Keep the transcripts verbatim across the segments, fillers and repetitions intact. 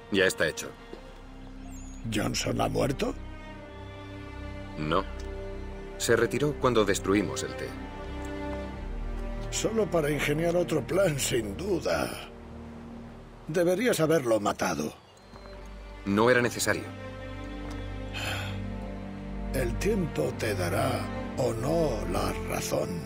Ya está hecho. ¿Johnson ha muerto? No. Se retiró cuando destruimos el té. Solo para ingeniar otro plan, sin duda. Deberías haberlo matado. No era necesario. El tiempo te dará o no la razón.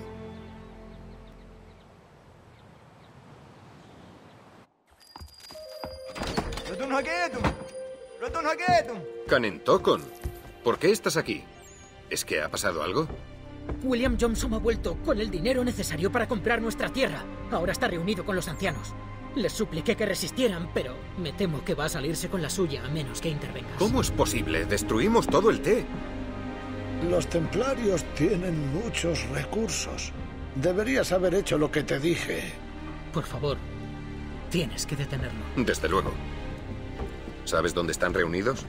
Kanentokon, ¿por qué estás aquí? ¿Es que ha pasado algo? William Johnson ha vuelto con el dinero necesario para comprar nuestra tierra. Ahora está reunido con los ancianos. Les supliqué que resistieran, pero me temo que va a salirse con la suya a menos que intervengas. ¿Cómo es posible? Destruimos todo el té. Los templarios tienen muchos recursos. Deberías haber hecho lo que te dije. Por favor, tienes que detenerlo. Desde luego. ¿Sabes dónde están reunidos?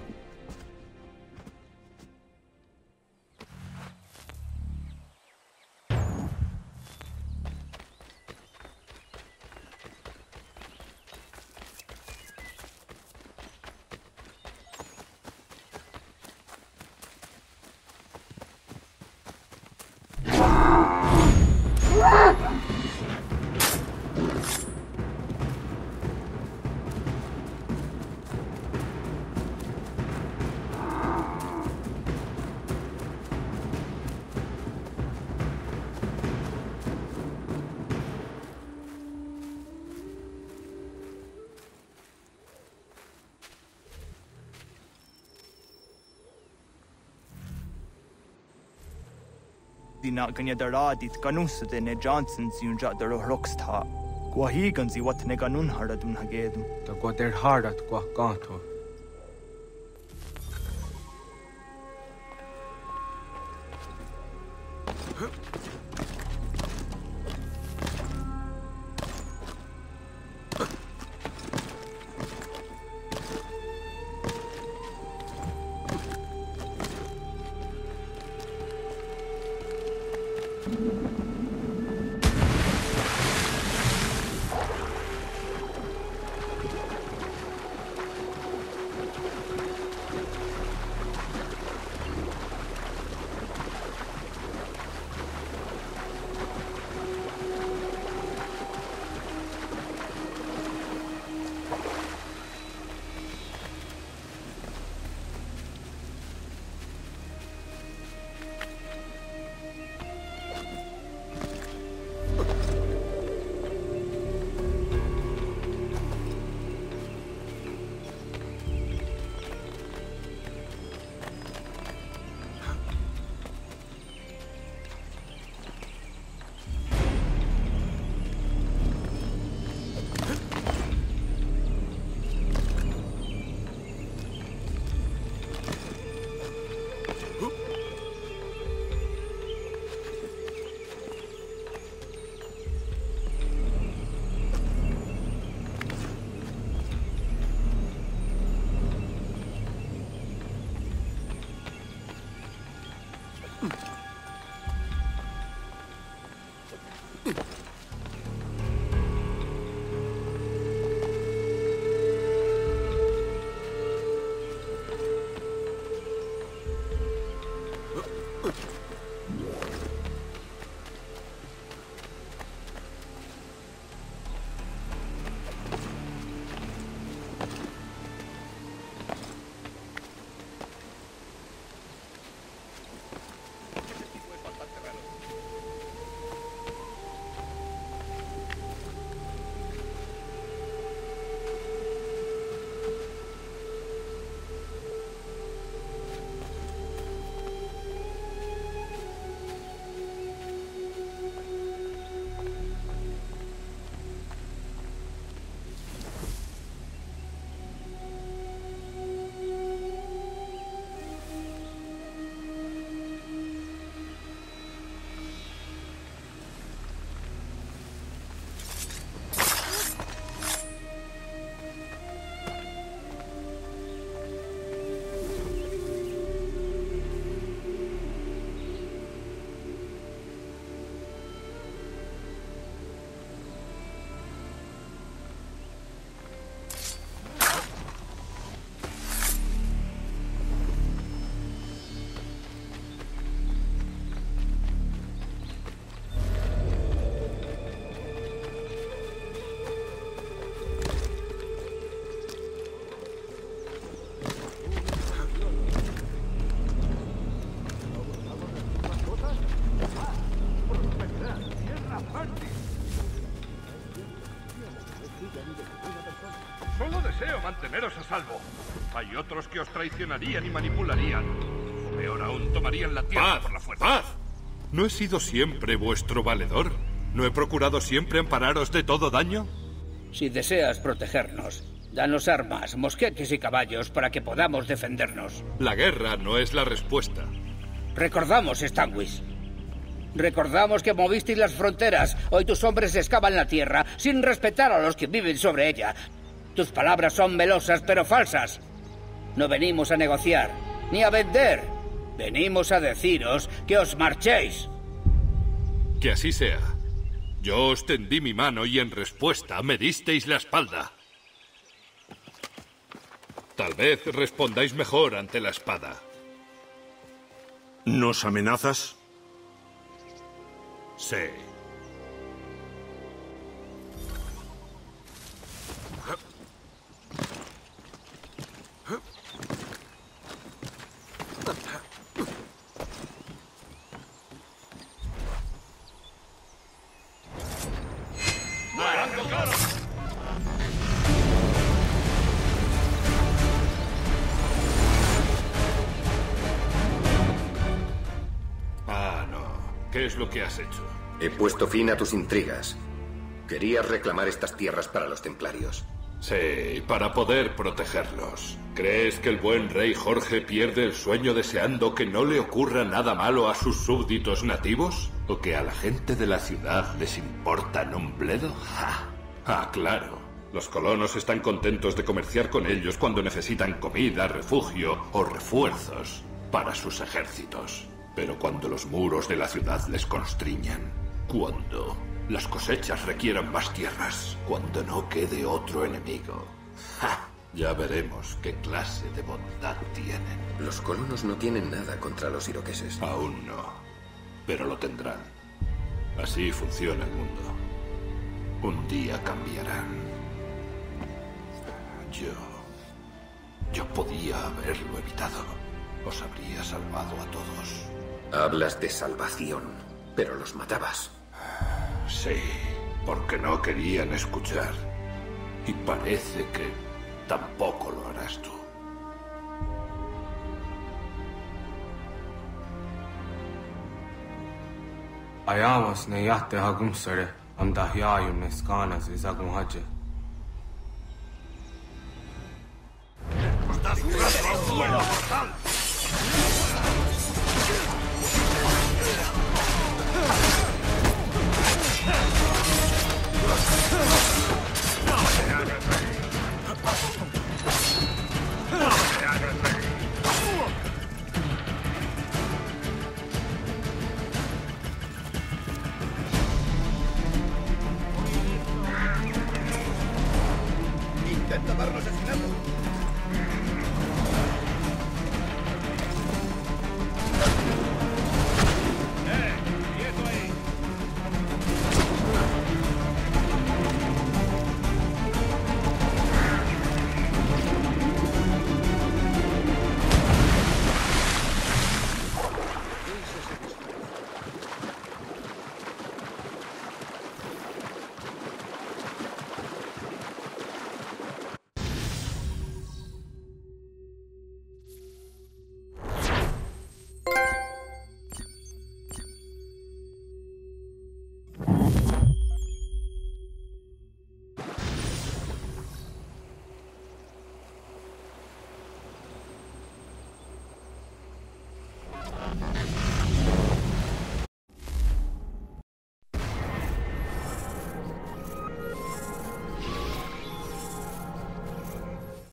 Dina ganya daradit kanusud ne Johnson yunja daro rocksta. Gwahi ganzi wat ne ganun haradun hagedum. Ta gwader harat gwa ganto. Deseo manteneros a salvo. Hay otros que os traicionarían y manipularían. O peor aún, tomarían la tierra ¡Paz! por la fuerza. ¡Paz! ¿No he sido siempre vuestro valedor? ¿No he procurado siempre ampararos de todo daño? Si deseas protegernos, danos armas, mosquetes y caballos para que podamos defendernos. La guerra no es la respuesta. Recordamos, Stanwix. Recordamos que movisteis las fronteras. Hoy tus hombres excavan la tierra sin respetar a los que viven sobre ella. Tus palabras son melosas pero falsas. No venimos a negociar, ni a vender. Venimos a deciros que os marchéis. Que así sea. Yo os tendí mi mano y en respuesta me disteis la espalda. Tal vez respondáis mejor ante la espada. ¿Nos amenazas? Sí. Ah, no. ¿Qué es lo que has hecho? He puesto fin a tus intrigas. Querías reclamar estas tierras para los templarios. Sí, para poder protegerlos. ¿Crees que el buen rey Jorge pierde el sueño deseando que no le ocurra nada malo a sus súbditos nativos? ¿O que a la gente de la ciudad les importa un bledo? ¡Ja! Ah, claro. Los colonos están contentos de comerciar con ellos cuando necesitan comida, refugio o refuerzos para sus ejércitos. Pero cuando los muros de la ciudad les constriñan, cuando las cosechas requieran más tierras, cuando no quede otro enemigo, ¡ja! Ya veremos qué clase de bondad tienen. Los colonos no tienen nada contra los iroqueses. Aún no, pero lo tendrán. Así funciona el mundo. Un día cambiarán. Yo... Yo podía haberlo evitado. Os habría salvado a todos. Hablas de salvación, pero los matabas. Sí, porque no querían escuchar. Y parece que tampoco lo harás tú. Ayamas ne yahte hagum sere, am dahyayun ne skanas izagum haje. ¡Estás jurando a un duelo mortal! Intenta darnos asesinato.